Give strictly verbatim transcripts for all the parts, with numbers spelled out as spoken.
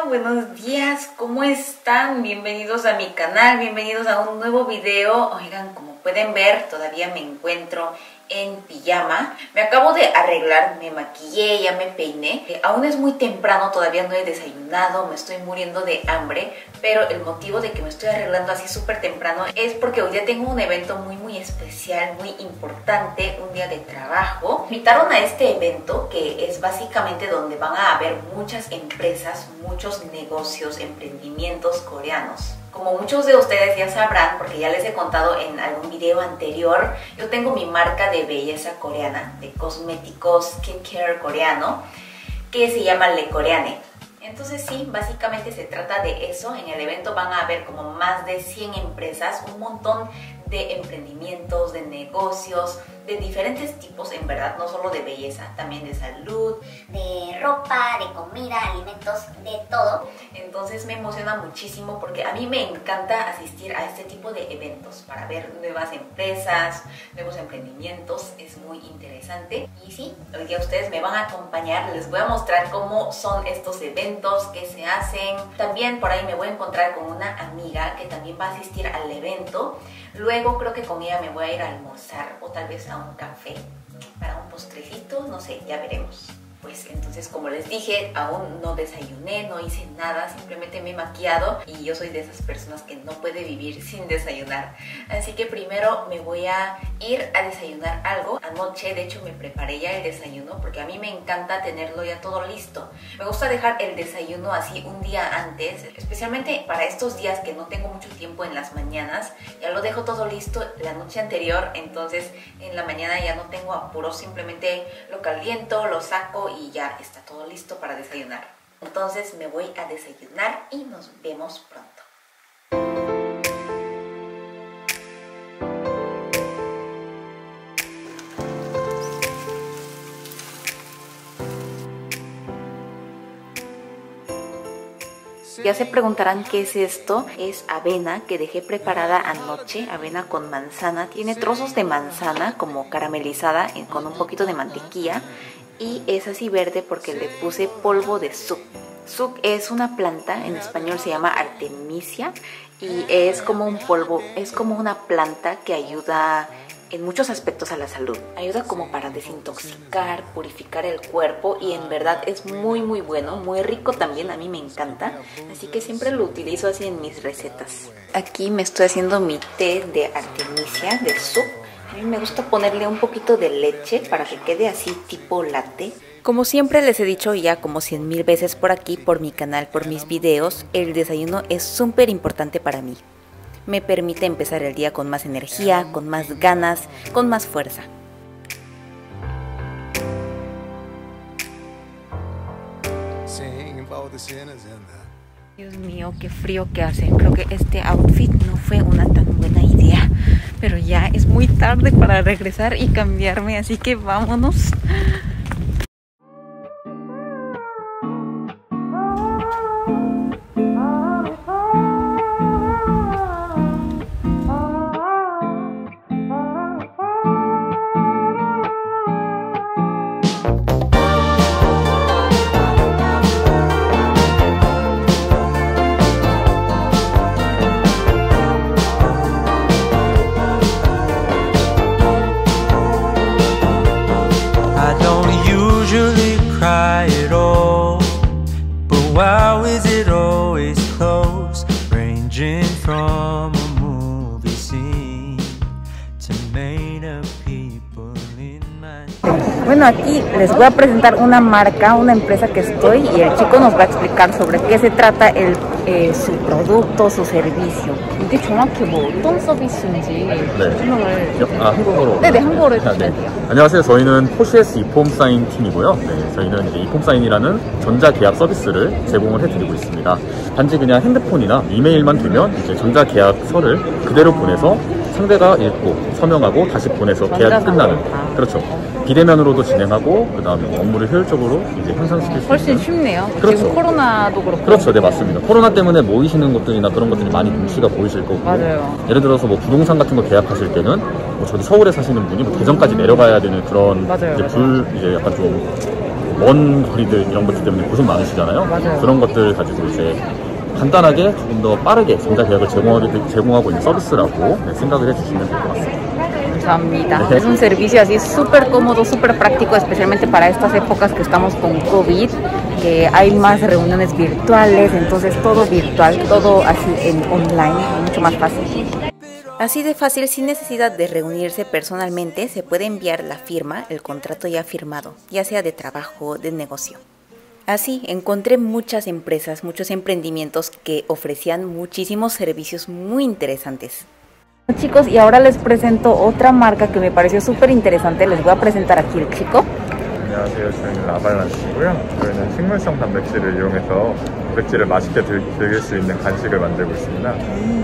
Hola, buenos días, ¿cómo están? Bienvenidos a mi canal, bienvenidos a un nuevo video. Oigan, como pueden ver, todavía me encuentro en pijama. Me acabo de arreglar, me maquillé, ya me peiné. Eh, aún es muy temprano, todavía no he desayunado, me estoy muriendo de hambre. Pero el motivo de que me estoy arreglando así súper temprano es porque hoy día tengo un evento muy muy especial, muy importante, un día de trabajo. Me invitaron a este evento que es básicamente donde van a haber muchas empresas, muchos negocios, emprendimientos coreanos. Como muchos de ustedes ya sabrán, porque ya les he contado en algún video anterior, yo tengo mi marca de belleza coreana, de cosméticos, skincare coreano, que se llama Le Coreane. Entonces sí, básicamente se trata de eso. En el evento van a haber como más de cien empresas, un montón de emprendimientos, de negocios, de diferentes tipos, en verdad, no solo de belleza, también de salud, de ropa, de comida, alimentos, de todo. Entonces me emociona muchísimo porque a mí me encanta asistir a este tipo de eventos para ver nuevas empresas, nuevos emprendimientos, es muy interesante. Y sí, hoy día ustedes me van a acompañar, les voy a mostrar cómo son estos eventos, qué se hacen. También por ahí me voy a encontrar con una amiga que también va a asistir al evento. Luego creo que con ella me voy a ir a almorzar o tal vez a un café para un postrecito, no sé, ya veremos. Pues entonces, como les dije, aún no desayuné, no hice nada, simplemente me he maquillado y yo soy de esas personas que no puede vivir sin desayunar. Así que primero me voy a ir a desayunar algo. Anoche, de hecho, me preparé ya el desayuno porque a mí me encanta tenerlo ya todo listo. Me gusta dejar el desayuno así un día antes, especialmente para estos días que no tengo mucho tiempo en las mañanas. Ya lo dejo todo listo la noche anterior, entonces en la mañana ya no tengo apuro, simplemente lo caliento, lo saco y ya está todo listo para desayunar. Entonces me voy a desayunar y nos vemos pronto. Ya se preguntarán qué es esto. Es avena que dejé preparada anoche, avena con manzana. Tiene trozos de manzana como caramelizada con un poquito de mantequilla. Y es así verde porque le puse polvo de suk. Suk es una planta, en español se llama artemisia y es como un polvo, es como una planta que ayuda en muchos aspectos a la salud. Ayuda como para desintoxicar, purificar el cuerpo y en verdad es muy muy bueno, muy rico también, a mí me encanta. Así que siempre lo utilizo así en mis recetas. Aquí me estoy haciendo mi té de artemisia, de suk. A mí me gusta ponerle un poquito de leche para que quede así tipo latte. Como siempre les he dicho ya como cien mil veces por aquí, por mi canal, por mis videos, el desayuno es súper importante para mí. Me permite empezar el día con más energía, con más ganas, con más fuerza. Dios mío, qué frío que hace. Creo que este outfit no fue una tan buena idea. Pero ya es muy tarde para regresar y cambiarme, así que vámonos. Bueno, aquí les voy a presentar una marca, una empresa que estoy y el chico nos va a explicar sobre qué se trata el, eh, su producto, su servicio. 이게 정확히 뭐 어떤 서비스인지 설명을 네. 아, 한국어로. 네네, 한국어로 해주셔야 돼요. 네. 안녕하세요. 저희는 포시에스 이폼사인 팀이고요. 네, 저희는 이제 이폼사인이라는 전자계약 서비스를 제공을 해드리고 있습니다. 단지 그냥 핸드폰이나 이메일만 되면 이제 전자계약서를 그대로 보내서 상대가 읽고 서명하고 다시 보내서 계약이 끝나는. 그렇죠. 비대면으로도 진행하고 그 다음에 업무를 효율적으로 이제 향상시킬 수 있는. 훨씬 쉽네요. 그렇죠. 지금 코로나도 그렇고. 그렇죠, 네 맞습니다. 코로나 때문에 모이시는 것들이나 그런 것들이 많이 눈치가 보이실 거고. 맞아요. 예를 들어서 뭐 부동산 같은 거 계약하실 때는 뭐 저기 서울에 사시는 분이 뭐 대전까지 내려가야 되는 그런 맞아요, 이제 맞아요. 불 이제 약간 좀 먼 거리들 이런 것들 때문에 고생 많으시잖아요. 맞아요. 그런 것들 가지고 이제 간단하게 조금 더 빠르게 전자 계약을 제공하고, 제공하고 있는 서비스라고 네, 생각을 해주시면 될 것 같습니다. 감사합니다. Es un servicio así súper cómodo, súper práctico, especialmente para estas épocas que estamos con COVID, que hay más reuniones virtuales, entonces todo virtual, todo así en online, mucho más fácil. Así de fácil, sin necesidad de reunirse personalmente, se puede enviar la firma, el contrato ya firmado, ya sea de trabajo o de negocio. Así encontré muchas empresas, muchos emprendimientos que ofrecían muchísimos servicios muy interesantes. Chicos, y ahora les presento otra marca que me pareció súper interesante. Les voy a presentar aquí el chico. 안녕하세요. 저희는 라발란시고요. 저희는 식물성 단백질을 이용해서 단백질을 맛있게 즐길 수 있는 간식을 만들고 있습니다.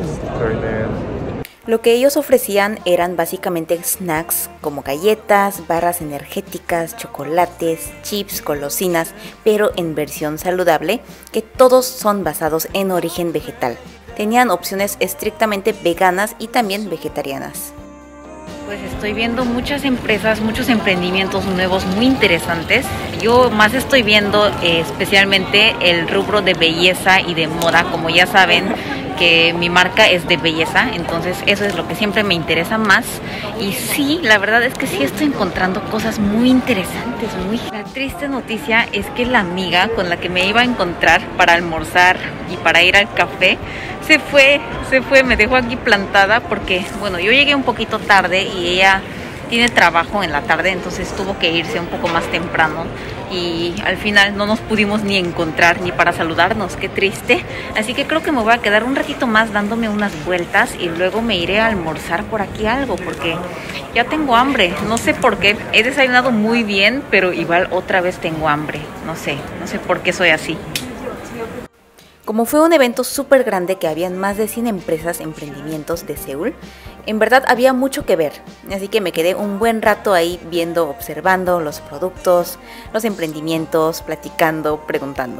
저희는 Lo que ellos ofrecían eran básicamente snacks como galletas, barras energéticas, chocolates, chips, golosinas, pero en versión saludable, que todos son basados en origen vegetal. Tenían opciones estrictamente veganas y también vegetarianas. Pues estoy viendo muchas empresas, muchos emprendimientos nuevos muy interesantes. Yo más estoy viendo eh, especialmente el rubro de belleza y de moda. Como ya saben que mi marca es de belleza, entonces eso es lo que siempre me interesa más. Y sí, la verdad es que sí estoy encontrando cosas muy interesantes. Muy... La triste noticia es que la amiga con la que me iba a encontrar para almorzar y para ir al café se fue, se fue, me dejó aquí plantada porque, bueno, yo llegué un poquito tarde y ella tiene trabajo en la tarde, entonces tuvo que irse un poco más temprano y al final no nos pudimos ni encontrar ni para saludarnos, qué triste. Así que creo que me voy a quedar un ratito más dándome unas vueltas y luego me iré a almorzar por aquí algo porque ya tengo hambre. No sé por qué, he desayunado muy bien, pero igual otra vez tengo hambre. No sé, no sé por qué soy así. Como fue un evento súper grande que habían más de cien empresas, emprendimientos de Seúl, en verdad había mucho que ver, así que me quedé un buen rato ahí viendo, observando los productos, los emprendimientos, platicando, preguntando.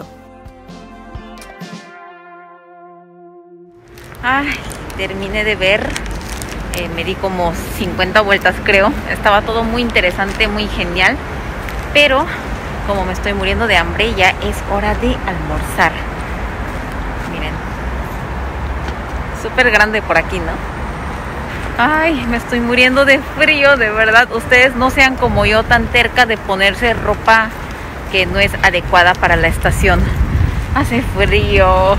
Ay, terminé de ver, eh, me di como cincuenta vueltas creo, estaba todo muy interesante, muy genial, pero como me estoy muriendo de hambre ya es hora de almorzar. Miren, súper grande por aquí, ¿no? Ay, me estoy muriendo de frío, de verdad. Ustedes no sean como yo, tan terca de ponerse ropa que no es adecuada para la estación. Hace frío.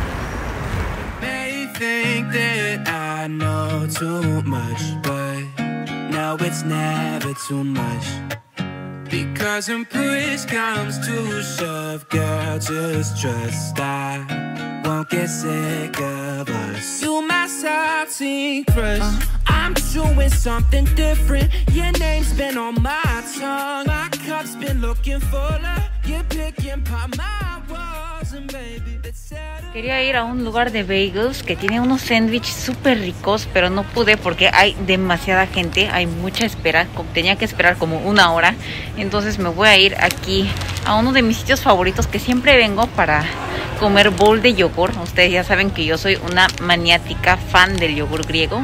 Because when push comes to shove, girl, just trust I won't get sick of us. You my salty crush, uh, I'm doing something different. Your name's been on my tongue, my cup's been looking fuller. You're picking apart my walls and baby, it's sad. Quería ir a un lugar de bagels que tiene unos sándwiches súper ricos, pero no pude porque hay demasiada gente, hay mucha espera, tenía que esperar como una hora. Entonces me voy a ir aquí a uno de mis sitios favoritos que siempre vengo para comer bowl de yogur. Ustedes ya saben que yo soy una maniática fan del yogur griego.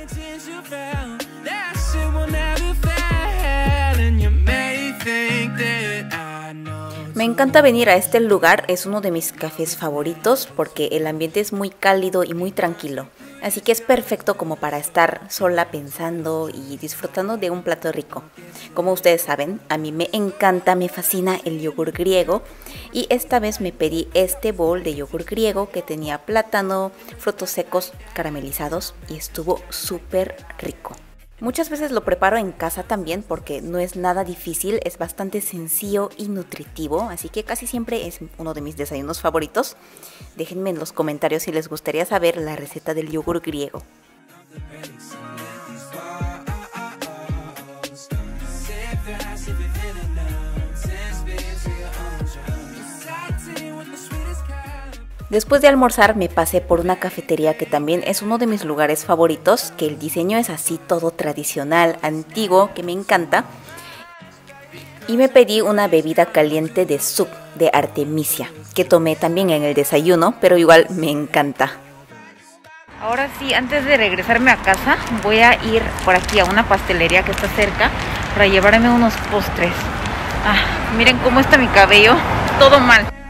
Me encanta venir a este lugar, es uno de mis cafés favoritos porque el ambiente es muy cálido y muy tranquilo. Así que es perfecto como para estar sola pensando y disfrutando de un plato rico. Como ustedes saben, a mí me encanta, me fascina el yogur griego y esta vez me pedí este bowl de yogur griego que tenía plátano, frutos secos caramelizados y estuvo súper rico. Muchas veces lo preparo en casa también porque no es nada difícil, es bastante sencillo y nutritivo, así que casi siempre es uno de mis desayunos favoritos. Déjenme en los comentarios si les gustaría saber la receta del yogur griego. Después de almorzar me pasé por una cafetería que también es uno de mis lugares favoritos, que el diseño es así todo tradicional, antiguo, que me encanta. Y me pedí una bebida caliente de suc de Artemisia, que tomé también en el desayuno, pero igual me encanta. Ahora sí, antes de regresarme a casa, voy a ir por aquí a una pastelería que está cerca para llevarme unos postres. Ah, miren cómo está mi cabello, todo mal.